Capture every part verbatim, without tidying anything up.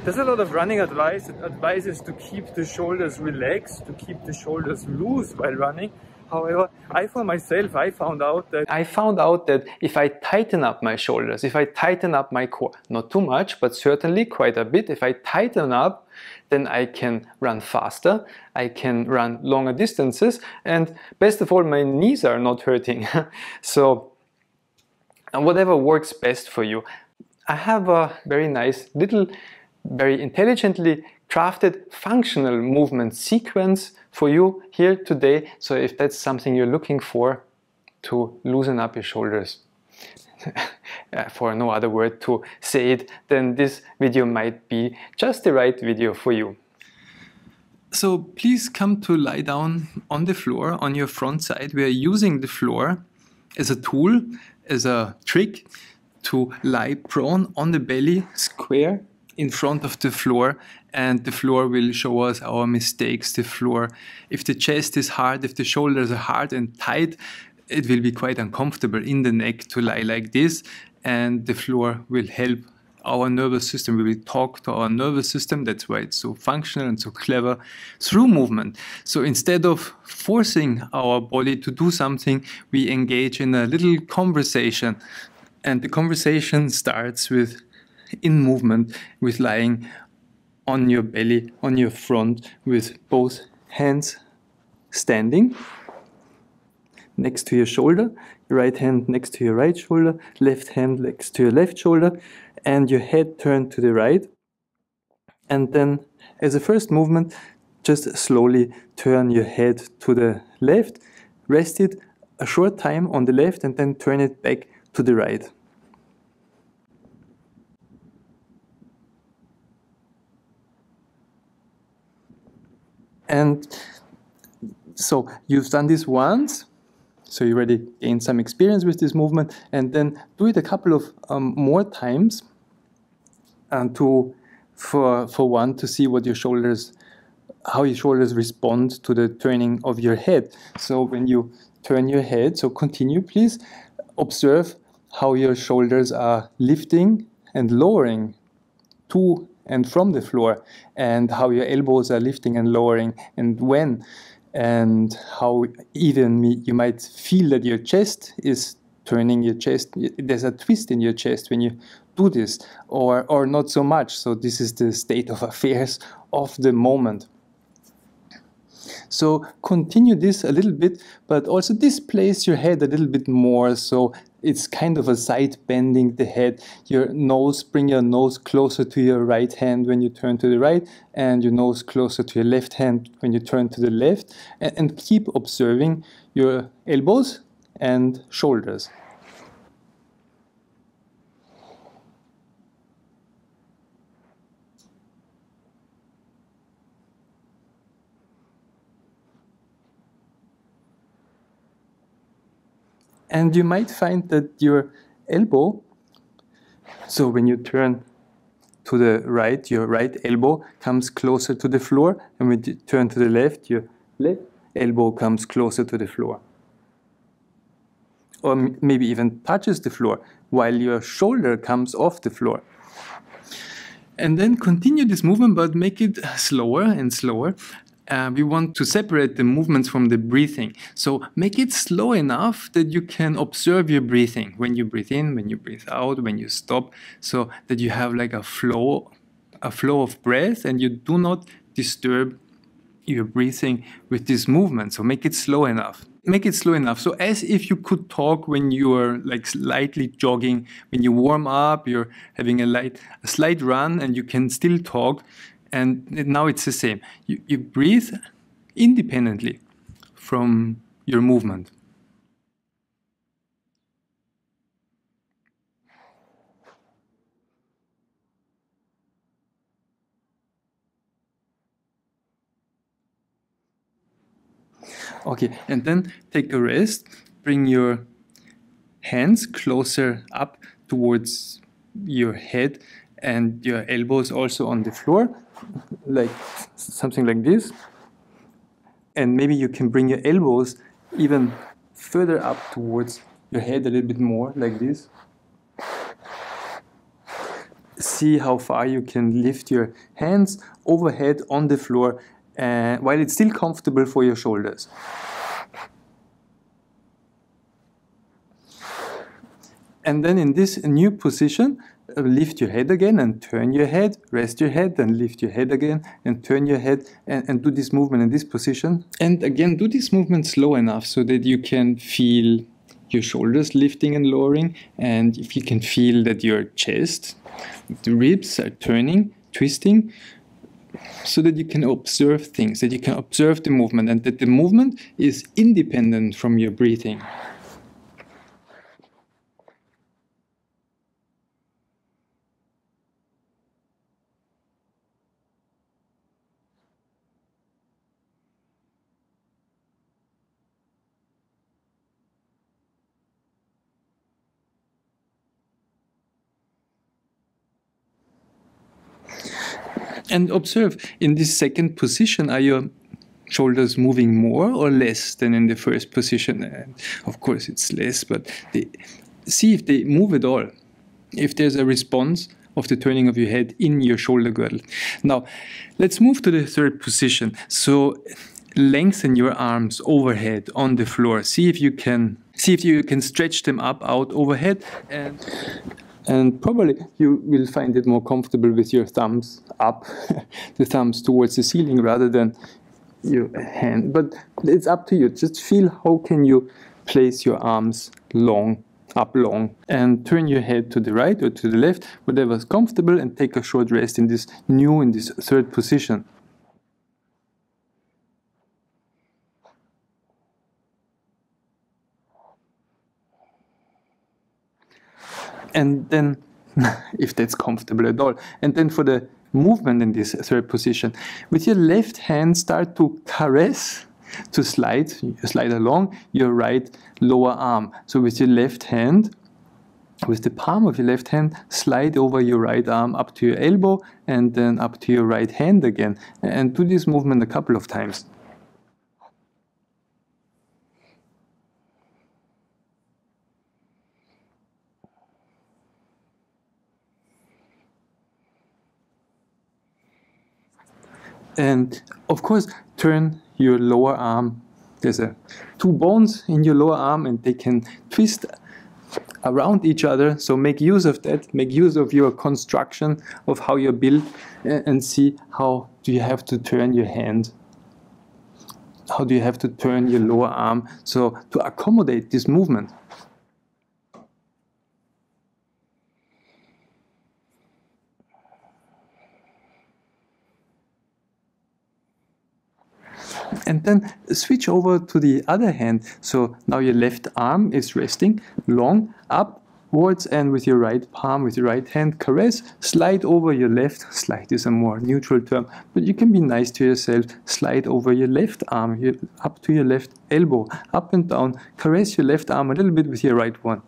There's a lot of running advice. Advice is to keep the shoulders relaxed, to keep the shoulders loose while running. However, I for myself, I found out that I found out that if I tighten up my shoulders, if I tighten up my core, not too much, but certainly quite a bit, if I tighten up, then I can run faster, I can run longer distances, and best of all, my knees are not hurting. So, whatever works best for you. I have a very nice little, very intelligently crafted functional movement sequence for you here today. So if that's something you're looking for to loosen up your shoulders, for no other word to say it, then this video might be just the right video for you. So please come to lie down on the floor on your front side. We are using the floor as a tool, as a trick to lie prone on the belly, square in front of the floor, and the floor will show us our mistakes. The floor, if the chest is hard, if the shoulders are hard and tight, it will be quite uncomfortable in the neck to lie like this, and the floor will help our nervous system. We will talk to our nervous system. That's why it's so functional and so clever through movement. So instead of forcing our body to do something, we engage in a little conversation, and the conversation starts with in movement, with lying on your belly, on your front, with both hands standing next to your shoulder, your right hand next to your right shoulder, left hand next to your left shoulder, and your head turned to the right. And then as a first movement, just slowly turn your head to the left, rest it a short time on the left, and then turn it back to the right. And so you've done this once, so you already gained some experience with this movement, and then do it a couple of um, more times, and to for for one to see what your shoulders, how your shoulders respond to the turning of your head. So when you turn your head, so continue, please observe how your shoulders are lifting and lowering to and from the floor, and how your elbows are lifting and lowering, and when, and how even you might feel that your chest is turning, your chest, there's a twist in your chest when you do this, or, or not so much. So this is the state of affairs of the moment. So continue this a little bit, but also displace your head a little bit more, so it's kind of a side bending the head. Your nose, bring your nose closer to your right hand when you turn to the right, and your nose closer to your left hand when you turn to the left, and, and keep observing your elbows and shoulders. And you might find that your elbow, so when you turn to the right, your right elbow comes closer to the floor, and when you turn to the left, your left elbow comes closer to the floor. Or maybe even touches the floor, while your shoulder comes off the floor. And then continue this movement, but make it slower and slower. Uh, we want to separate the movements from the breathing. So make it slow enough that you can observe your breathing. When you breathe in, when you breathe out, when you stop, so that you have like a flow, a flow of breath, and you do not disturb your breathing with this movement. So make it slow enough. Make it slow enough. So as if you could talk when you are like slightly jogging, when you warm up, you're having a light, a slight run, and you can still talk. And now it's the same. You, you breathe independently from your movement. Okay, and then take a rest. Bring your hands closer up towards your head, and your elbows also on the floor, like something like this. And maybe you can bring your elbows even further up towards your head a little bit more, like this. see how far you can lift your hands overhead on the floor uh, while it's still comfortable for your shoulders. And then in this new position, uh, lift your head again and turn your head, rest your head and lift your head again and turn your head and, and do this movement in this position. And again, do this movement slow enough so that you can feel your shoulders lifting and lowering, and if you can feel that your chest, the ribs are turning, twisting, so that you can observe things, that you can observe the movement and that the movement is independent from your breathing. And observe, in this second position, are your shoulders moving more or less than in the first position? And of course, it's less, but they, see if they move at all. If there's a response of the turning of your head in your shoulder girdle. Now, let's move to the third position. So, lengthen your arms overhead on the floor. See if you can see if you can stretch them up out overhead, and and probably you will find it more comfortable with your thumbs up, the thumbs towards the ceiling rather than your hand. But it's up to you. Just feel how can you place your arms long, up long, and turn your head to the right or to the left, whatever is comfortable, and take a short rest in this new, in this third position. And then, if that's comfortable at all, and then for the movement in this third position, with your left hand start to caress, to slide, slide along your right lower arm. So with your left hand, with the palm of your left hand, slide over your right arm up to your elbow and then up to your right hand again. And do this movement a couple of times. And of course, turn your lower arm. There's a, two bones in your lower arm and they can twist around each other. So make use of that, make use of your construction of how you're built, and see how do you have to turn your hand. How do you have to turn your lower arm so to accommodate this movement. And then switch over to the other hand. So now your left arm is resting long upwards, and with your right palm, with your right hand, caress, slide over your left. Slide is a more neutral term, but you can be nice to yourself. Slide over your left arm, your, up to your left elbow, up and down. Caress your left arm a little bit with your right one.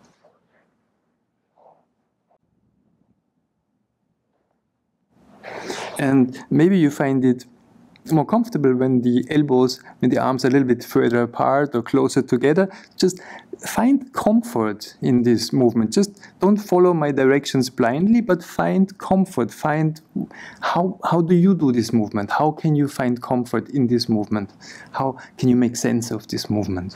And maybe you find it more comfortable when the elbows, when the arms are a little bit further apart or closer together. Just find comfort in this movement. Just don't follow my directions blindly, but find comfort. Find how, how do you do this movement? How can you find comfort in this movement? How can you make sense of this movement?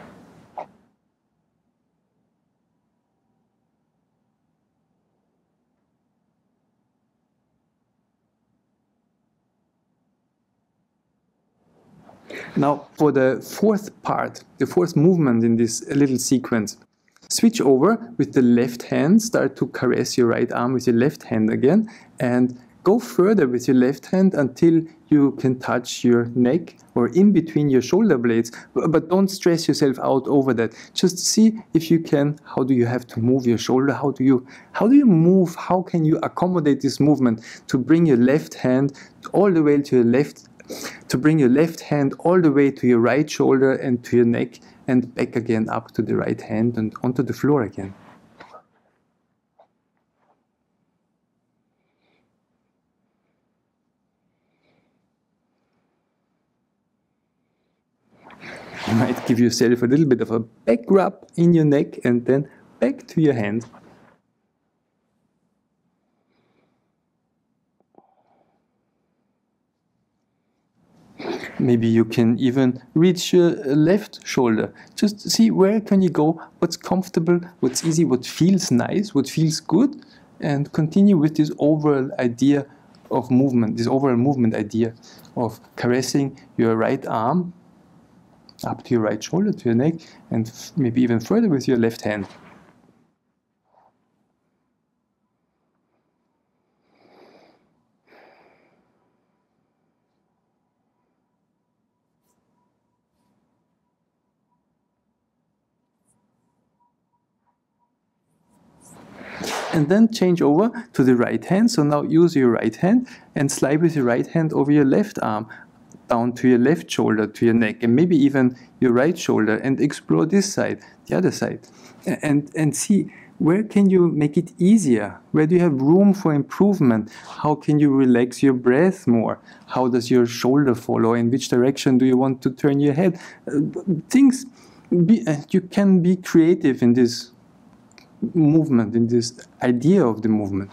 Now for the fourth part, the fourth movement in this little sequence, switch over with the left hand, start to caress your right arm with your left hand again, and go further with your left hand until you can touch your neck or in between your shoulder blades, but don't stress yourself out over that. Just see if you can, how do you have to move your shoulder, how do you, how do you move, how can you accommodate this movement to bring your left hand all the way to your left, to bring your left hand all the way to your right shoulder and to your neck, and back again up to the right hand and onto the floor again. You might give yourself a little bit of a back rub in your neck and then back to your hand. Maybe you can even reach your left shoulder. Just see where can you go, what's comfortable, what's easy, what feels nice, what feels good, and continue with this overall idea of movement, this overall movement idea of caressing your right arm up to your right shoulder, to your neck, and maybe even further with your left hand. And then change over to the right hand. So now use your right hand and slide with your right hand over your left arm, down to your left shoulder, to your neck, and maybe even your right shoulder, and explore this side, the other side. And, and see, where can you make it easier? Where do you have room for improvement? How can you relax your breath more? How does your shoulder follow? In which direction do you want to turn your head? Uh, things, be, uh, you can be creative in this movement, in this idea of the movement.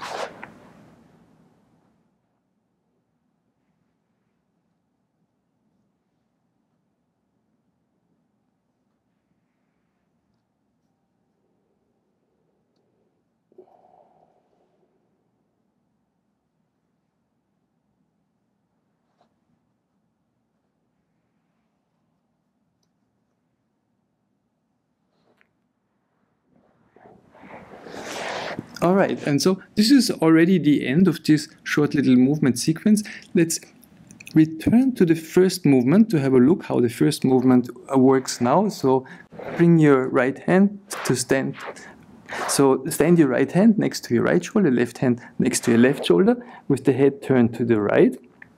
All right, and so this is already the end of this short little movement sequence. Let's return to the first movement to have a look how the first movement works now. So bring your right hand to stand. So stand your right hand next to your right shoulder, left hand next to your left shoulder, with the head turned to the right.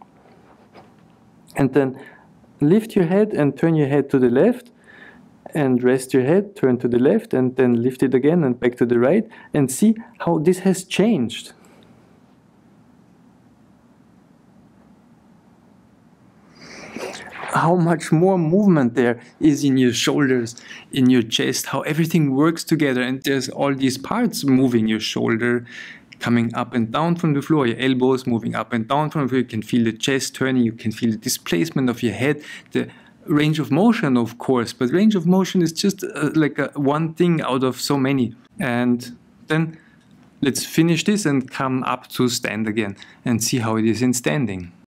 And then lift your head and turn your head to the left. And rest your head, turn to the left, and then lift it again and back to the right, and see how this has changed. How much more movement there is in your shoulders, in your chest, how everything works together, and there's all these parts moving, your shoulder coming up and down from the floor, your elbows moving up and down from the floor, you can feel the chest turning, you can feel the displacement of your head, the range of motion, of course, but range of motion is just uh, like a, one thing out of so many. And then let's finish this and come up to stand again and see how it is in standing.